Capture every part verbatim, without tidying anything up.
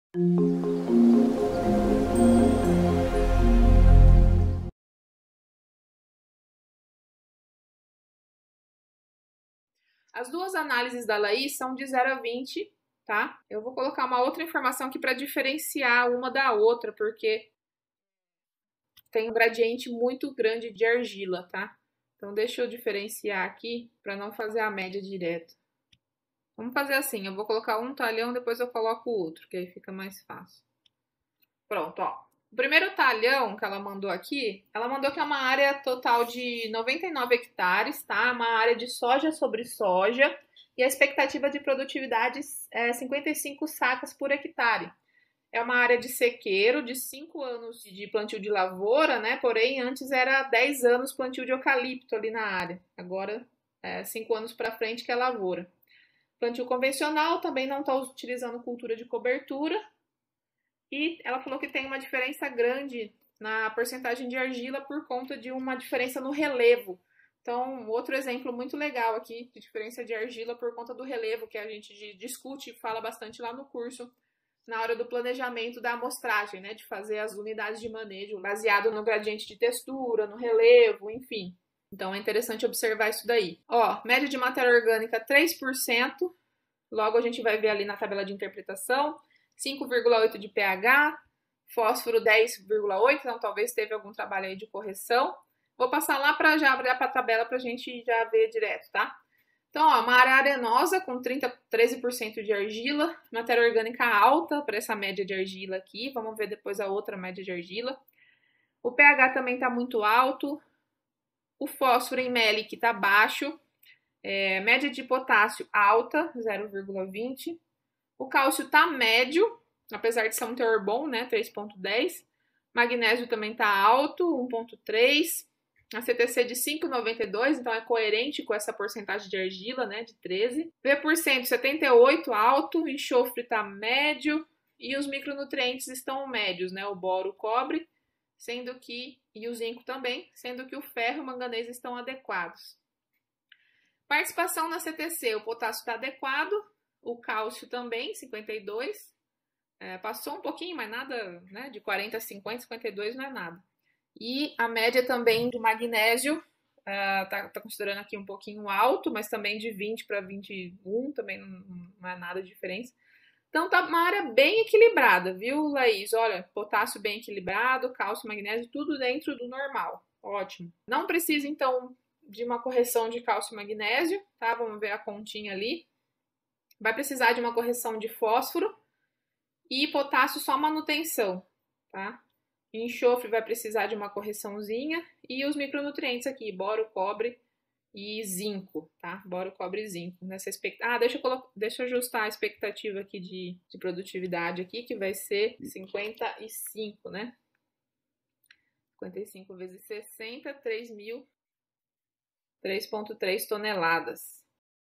As duas análises da Laís são de zero a vinte, tá? Eu vou colocar uma outra informação aqui para diferenciar uma da outra, porque tem um gradiente muito grande de argila, tá? Então, deixa eu diferenciar aqui para não fazer a média direto. Vamos fazer assim, eu vou colocar um talhão, depois eu coloco o outro, que aí fica mais fácil. Pronto, ó. O primeiro talhão que ela mandou aqui, ela mandou que é uma área total de noventa e nove hectares, tá? Uma área de soja sobre soja, e a expectativa de produtividade é cinquenta e cinco sacas por hectare. É uma área de sequeiro, de cinco anos de plantio de lavoura, né? Porém, antes era dez anos plantio de eucalipto ali na área. Agora, é cinco anos para frente que é lavoura. Plantio convencional, também não está utilizando cultura de cobertura. E ela falou que tem uma diferença grande na porcentagem de argila por conta de uma diferença no relevo. Então, outro exemplo muito legal aqui de diferença de argila por conta do relevo, que a gente discute e fala bastante lá no curso, na hora do planejamento da amostragem, né? De fazer as unidades de manejo baseado no gradiente de textura, no relevo, enfim. Então, é interessante observar isso daí. Ó, média de matéria orgânica três por cento. Logo, a gente vai ver ali na tabela de interpretação. cinco vírgula oito de pH, fósforo dez vírgula oito, então talvez teve algum trabalho aí de correção. Vou passar lá para já abrir para a tabela para a gente já ver direto, tá? Então, ó, uma área arenosa com trinta, treze por cento de argila, matéria orgânica alta para essa média de argila aqui. Vamos ver depois a outra média de argila. O pH também está muito alto. O fósforo em melic está baixo. É, média de potássio alta, zero vírgula vinte. O cálcio tá médio, apesar de ser um teor bom, né, três vírgula dez. Magnésio também tá alto, um vírgula três. A C T C de cinco vírgula noventa e dois, então é coerente com essa porcentagem de argila, né, de treze. V por cento, setenta e oito, alto. Enxofre tá médio. E os micronutrientes estão médios, né, o boro, o cobre, sendo que, e o zinco também, sendo que o ferro e o manganês estão adequados. Participação na C T C, o potássio está adequado. O cálcio também, cinquenta e dois. É, passou um pouquinho, mas nada, né? De quarenta a cinquenta, cinquenta e dois não é nada. E a média também do magnésio, uh, tá, tá considerando aqui um pouquinho alto, mas também de vinte para vinte e um, também não, não é nada de diferença. Então tá uma área bem equilibrada, viu, Laís? Olha, potássio bem equilibrado, cálcio, magnésio, tudo dentro do normal. Ótimo. Não precisa, então, de uma correção de cálcio e magnésio, tá? Vamos ver a continha ali. Vai precisar de uma correção de fósforo e potássio só manutenção, tá? Enxofre vai precisar de uma correçãozinha e os micronutrientes aqui, boro, cobre e zinco, tá? Boro, cobre e zinco. Nessa expect... Ah, deixa eu, colo... deixa eu ajustar a expectativa aqui de, de produtividade aqui, que vai ser cinquenta e cinco, né? cinquenta e cinco vezes sessenta, três mil, três vírgula três toneladas.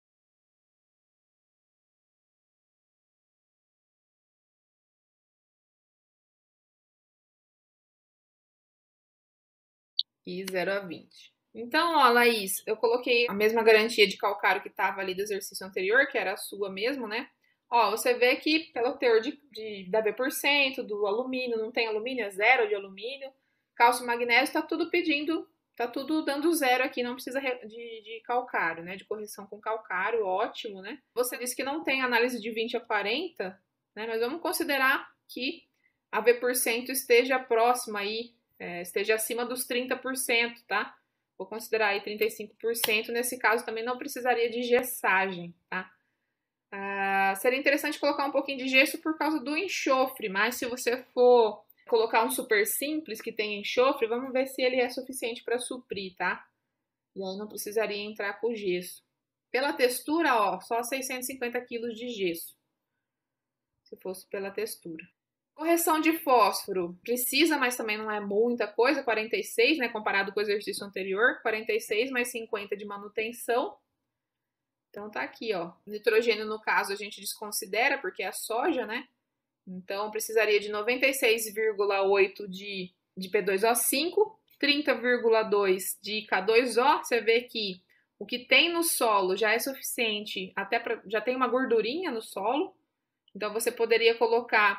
E zero a vinte. Então, ó, Laís, eu coloquei a mesma garantia de calcário que estava ali do exercício anterior, que era a sua mesmo, né? Ó, você vê que pelo teor de, de, da B por cento, do alumínio, não tem alumínio, é zero de alumínio. Cálcio e magnésio, tá tudo pedindo, tá tudo dando zero aqui, não precisa de, de calcário, né? De correção com calcário, ótimo, né? Você disse que não tem análise de vinte a quarenta, né? Mas vamos considerar que a B por cento esteja próxima aí, É, esteja acima dos trinta por cento, tá? Vou considerar aí trinta e cinco por cento. Nesse caso, também não precisaria de gessagem, tá? Ah, seria interessante colocar um pouquinho de gesso por causa do enxofre, mas se você for colocar um super simples que tem enxofre, vamos ver se ele é suficiente para suprir, tá? E aí não precisaria entrar com gesso. Pela textura, ó, só seiscentos e cinquenta quilos de gesso, se fosse pela textura. Correção de fósforo, precisa, mas também não é muita coisa, quarenta e seis, né, comparado com o exercício anterior, quarenta e seis mais cinquenta de manutenção. Então tá aqui, ó, nitrogênio no caso a gente desconsidera, porque é a soja, né, então precisaria de noventa e seis vírgula oito de, de P dois O cinco, trinta vírgula dois de K dois O, você vê que o que tem no solo já é suficiente, até pra, já tem uma gordurinha no solo, então você poderia colocar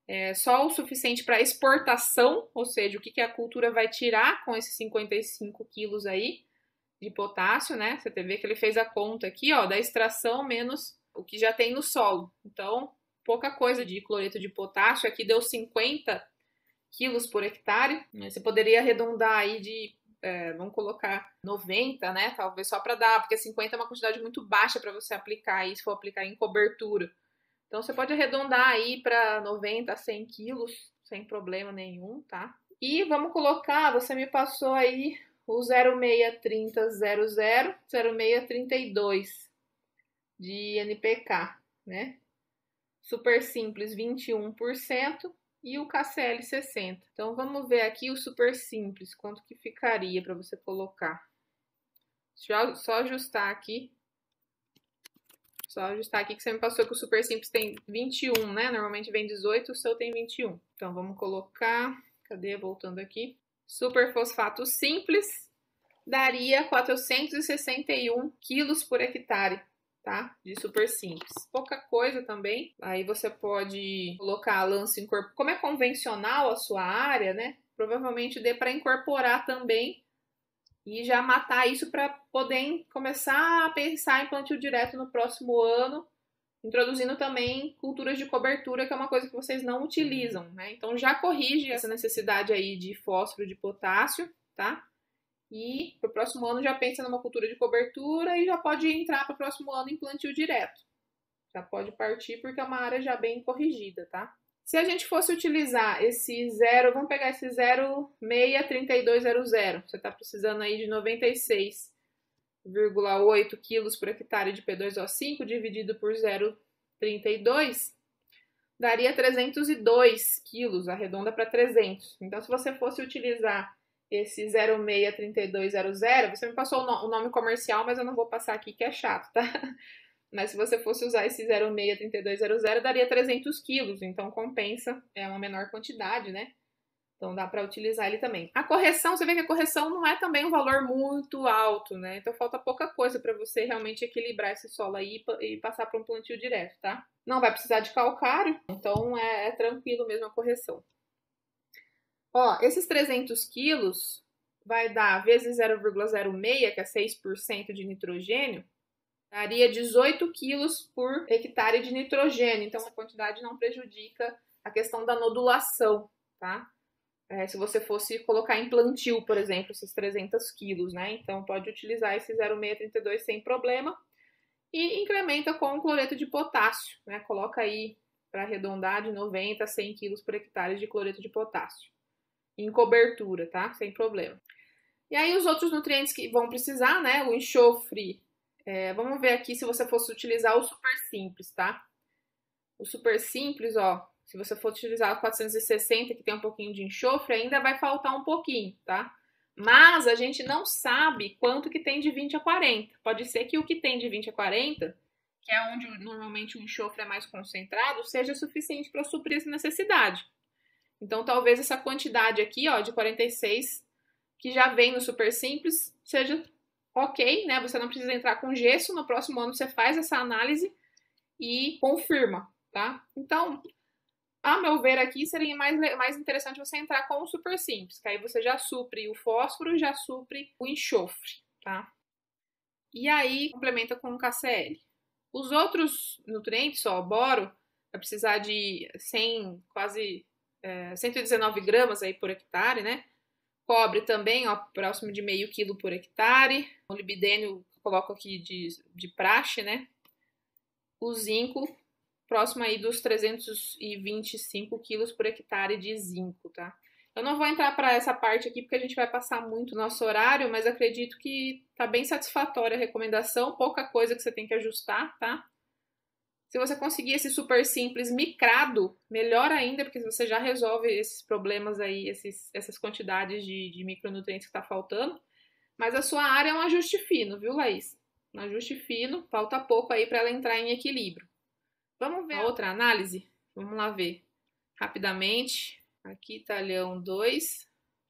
é só o suficiente para exportação, ou seja, o que, que a cultura vai tirar com esses cinquenta e cinco quilos aí de potássio, né? Você vê que ele fez a conta aqui, ó, da extração menos o que já tem no solo. Então, pouca coisa de cloreto de potássio. Aqui deu cinquenta quilos por hectare. Você poderia arredondar aí de, é, vamos colocar noventa, né? Talvez só para dar, porque cinquenta é uma quantidade muito baixa para você aplicar aí, se for aplicar em cobertura. Então, você pode arredondar aí para noventa a cem quilos, sem problema nenhum, tá? E vamos colocar, você me passou aí o zero seis trinta zero zero, zero seis trinta e dois de N P K, né? Super simples vinte e um por cento e o K C L sessenta. Então vamos ver aqui o super simples, quanto que ficaria para você colocar. Só, só ajustar aqui. Só ajustar aqui que você me passou que o super simples tem vinte e um, né? Normalmente vem dezoito, o seu tem vinte e um. Então vamos colocar, cadê? Voltando aqui. Super fosfato simples daria quatrocentos e sessenta e um quilos por hectare, tá? De super simples. Pouca coisa também. Aí você pode colocar a lança incorporada. Como é convencional a sua área, né? Provavelmente dê para incorporar também e já matar isso para poder começar a pensar em plantio direto no próximo ano, introduzindo também culturas de cobertura, que é uma coisa que vocês não utilizam, né? Então já corrige essa necessidade aí de fósforo, de potássio, tá? E para o próximo ano já pensa numa cultura de cobertura e já pode entrar para o próximo ano em plantio direto. Já pode partir porque é uma área já bem corrigida, tá? Se a gente fosse utilizar esse zero, vamos pegar esse zero seis trinta e dois zero zero. Você está precisando aí de noventa e seis vírgula oito quilos por hectare de P dois O cinco dividido por zero vírgula trinta e dois, daria trezentos e dois quilos, arredonda para trezentos. Então, se você fosse utilizar esse zero seis trinta e dois zero zero, você me passou o nome comercial, mas eu não vou passar aqui que é chato, tá? Mas se você fosse usar esse zero seis trinta e dois zero zero, daria trezentos quilos, então compensa, é uma menor quantidade, né? Então dá para utilizar ele também. A correção, você vê que a correção não é também um valor muito alto, né? Então falta pouca coisa para você realmente equilibrar esse solo aí e passar para um plantio direto, tá? Não vai precisar de calcário, então é, é tranquilo mesmo a correção. Ó, esses trezentos quilos vai dar vezes zero vírgula zero seis, que é seis por cento de nitrogênio, daria dezoito quilos por hectare de nitrogênio. Então, a quantidade não prejudica a questão da nodulação, tá? É, se você fosse colocar em plantio, por exemplo, esses trezentos quilos, né? Então, pode utilizar esse zero seis trinta e dois sem problema. E incrementa com cloreto de potássio, né? Coloca aí, para arredondar, de noventa a cem quilos por hectare de cloreto de potássio. Em cobertura, tá? Sem problema. E aí, os outros nutrientes que vão precisar, né? O enxofre. É, vamos ver aqui se você fosse utilizar o super simples, tá? O super simples, ó, se você for utilizar o quatrocentos e sessenta, que tem um pouquinho de enxofre, ainda vai faltar um pouquinho, tá? Mas a gente não sabe quanto que tem de vinte a quarenta. Pode ser que o que tem de vinte a quarenta, que é onde normalmente o enxofre é mais concentrado, seja suficiente para suprir essa necessidade. Então, talvez essa quantidade aqui, ó, de quarenta e seis, que já vem no super simples, seja ok, né? Você não precisa entrar com gesso. No próximo ano você faz essa análise e confirma, tá? Então, a meu ver aqui, seria mais, mais interessante você entrar com o super simples, que aí você já supre o fósforo, já supre o enxofre, tá? E aí, complementa com o K C L. Os outros nutrientes, ó, boro, vai precisar de cem, quase é, cento e dezenove gramas aí por hectare, né? Cobre também, ó, próximo de meio quilo por hectare. O libidênio, coloco aqui de, de praxe, né? O zinco, próximo aí dos trezentos e vinte e cinco quilos por hectare de zinco, tá? Eu não vou entrar para essa parte aqui porque a gente vai passar muito o nosso horário, mas acredito que tá bem satisfatória a recomendação, pouca coisa que você tem que ajustar, tá? Se você conseguir esse super simples micrado, melhor ainda, porque você já resolve esses problemas aí, esses, essas quantidades de, de micronutrientes que tá faltando. Mas a sua área é um ajuste fino, viu, Laís? Um ajuste fino, falta pouco aí para ela entrar em equilíbrio. Vamos ver a outra análise? Vamos lá ver rapidamente. Aqui, talhão dois.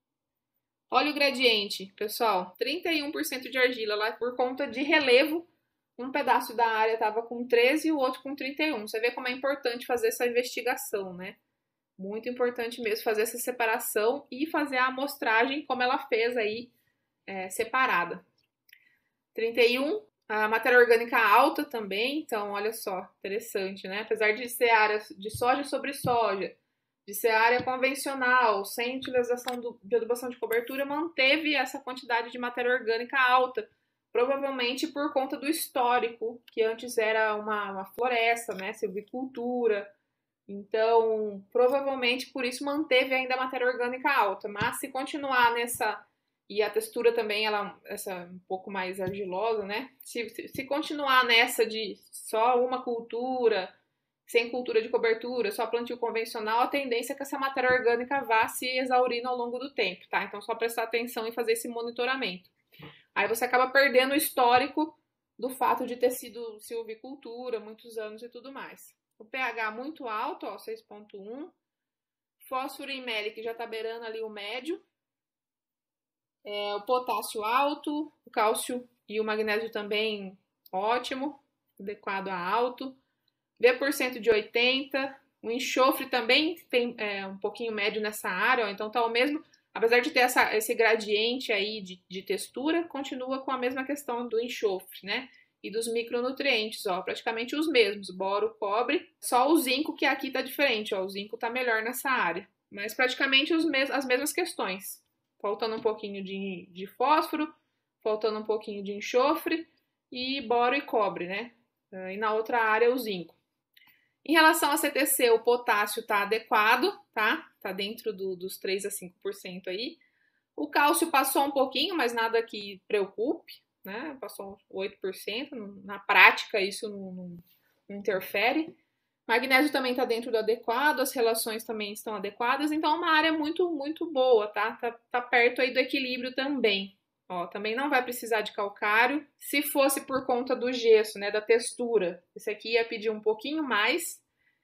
Olha o gradiente, pessoal. trinta e um por cento de argila lá por conta de relevo. Um pedaço da área estava com treze e o outro com trinta e um. Você vê como é importante fazer essa investigação, né? Muito importante mesmo fazer essa separação e fazer a amostragem como ela fez aí, é, separada. trinta e um, a matéria orgânica alta também, então olha só, interessante, né? Apesar de ser área de soja sobre soja, de ser área convencional, sem utilização do, de adubação de cobertura, manteve essa quantidade de matéria orgânica alta, provavelmente por conta do histórico, que antes era uma, uma floresta, né, silvicultura. Então, provavelmente por isso manteve ainda a matéria orgânica alta. Mas se continuar nessa... E a textura também, ela essa um pouco mais argilosa, né? Se, se, se continuar nessa de só uma cultura, sem cultura de cobertura, só plantio convencional, a tendência é que essa matéria orgânica vá se exaurindo ao longo do tempo, tá? Então, só prestar atenção e fazer esse monitoramento. Aí você acaba perdendo o histórico do fato de ter sido silvicultura, muitos anos e tudo mais. O pH muito alto, ó, seis ponto um. Fósforo em Meli, que já está beirando ali o médio. É, o potássio alto, o cálcio e o magnésio também ótimo, adequado a alto. V por cento de oitenta. O enxofre também tem é, um pouquinho médio nessa área, ó, então tá o mesmo. Apesar de ter essa, esse gradiente aí de, de textura, continua com a mesma questão do enxofre, né? E dos micronutrientes, ó, praticamente os mesmos, boro, cobre, só o zinco que aqui tá diferente, ó, o zinco tá melhor nessa área, mas praticamente os mes as mesmas questões, faltando um pouquinho de, de fósforo, faltando um pouquinho de enxofre e boro e cobre, né, e na outra área o zinco. Em relação a C T C, o potássio tá adequado, tá, tá dentro do, dos três a cinco por cento aí, o cálcio passou um pouquinho, mas nada que preocupe, né? Passou oito por cento, na prática isso não, não, não interfere. Magnésio também está dentro do adequado, as relações também estão adequadas, então é uma área muito, muito boa, tá? Tá, tá perto aí do equilíbrio também. Ó, também não vai precisar de calcário. Se fosse por conta do gesso, né, da textura, esse aqui ia pedir um pouquinho mais,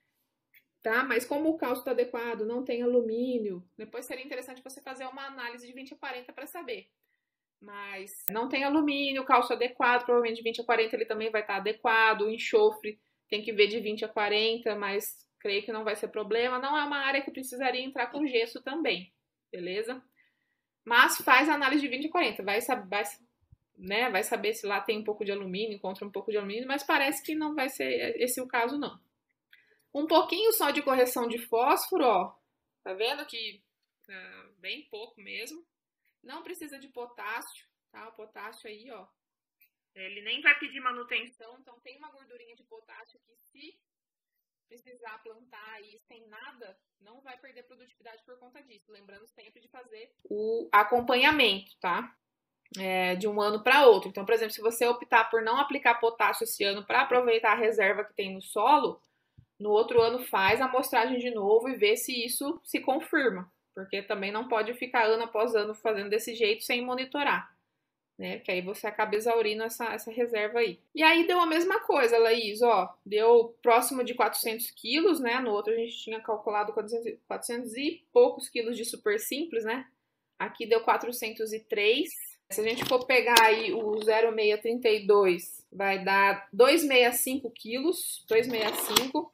tá? Mas como o cálcio está adequado, não tem alumínio, depois seria interessante você fazer uma análise de vinte a quarenta para saber. Mas não tem alumínio, cálcio adequado, provavelmente de vinte a quarenta ele também vai estar adequado, o enxofre tem que ver de vinte a quarenta, mas creio que não vai ser problema. Não é uma área que precisaria entrar com gesso também, beleza? Mas faz a análise de vinte a quarenta, vai, vai, né, vai saber se lá tem um pouco de alumínio, encontra um pouco de alumínio, mas parece que não vai ser esse o caso não. Um pouquinho só de correção de fósforo, ó, tá vendo que é bem pouco mesmo. Não precisa de potássio, tá? O potássio aí, ó, ele nem vai pedir manutenção, então tem uma gordurinha de potássio que se precisar plantar aí sem nada, não vai perder produtividade por conta disso. Lembrando sempre de fazer o acompanhamento, tá? É, de um ano para outro. Então, por exemplo, se você optar por não aplicar potássio esse ano para aproveitar a reserva que tem no solo, no outro ano faz a amostragem de novo e vê se isso se confirma. Porque também não pode ficar ano após ano fazendo desse jeito sem monitorar, né? Porque aí você acaba exaurindo essa, essa reserva aí. E aí deu a mesma coisa, Laís, ó, deu próximo de quatrocentos quilos, né? No outro a gente tinha calculado quatrocentos, quatrocentos e poucos quilos de super simples, né? Aqui deu quatrocentos e três. Se a gente for pegar aí o zero vírgula seiscentos e trinta e dois, vai dar duzentos e sessenta e cinco quilos, duzentos e sessenta e cinco.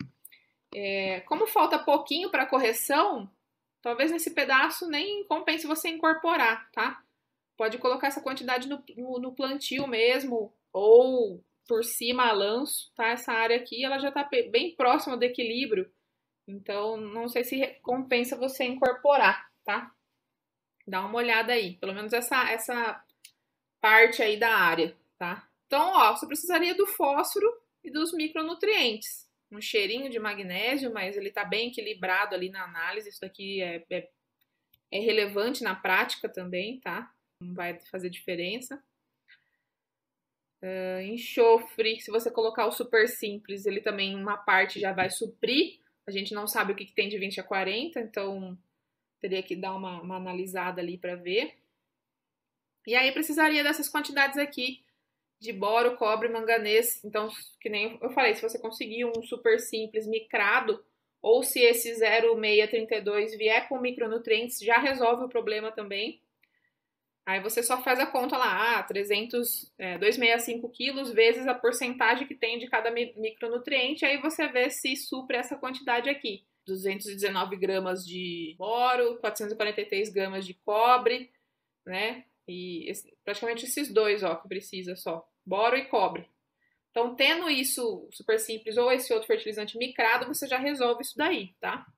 É, como falta pouquinho para correção, talvez nesse pedaço nem compense você incorporar, tá? Pode colocar essa quantidade no, no, no plantio mesmo, ou por cima a lanço, tá? Essa área aqui, ela já tá bem próxima do equilíbrio, então não sei se compensa você incorporar, tá? Dá uma olhada aí, pelo menos essa, essa parte aí da área, tá? Então, ó, você precisaria do fósforo e dos micronutrientes. Um cheirinho de magnésio, mas ele tá bem equilibrado ali na análise. Isso daqui é, é, é relevante na prática também, tá? Não vai fazer diferença. Uh, enxofre, se você colocar o super simples, ele também, uma parte já vai suprir. A gente não sabe o que, que tem de vinte a quarenta, então teria que dar uma, uma analisada ali para ver. E aí precisaria dessas quantidades aqui de boro, cobre, manganês. Então, que nem eu falei, se você conseguir um super simples micrado, ou se esse zero vírgula seiscentos e trinta e dois vier com micronutrientes, já resolve o problema também. Aí você só faz a conta lá, ah, trezentos, é, duzentos e sessenta e cinco quilos vezes a porcentagem que tem de cada micronutriente, aí você vê se supre essa quantidade aqui. duzentos e dezenove gramas de boro, quatrocentos e quarenta e três gramas de cobre, né? E esse, praticamente esses dois, ó, que precisa só, boro e cobre. Então, tendo isso super simples ou esse outro fertilizante micrado, você já resolve isso daí, tá?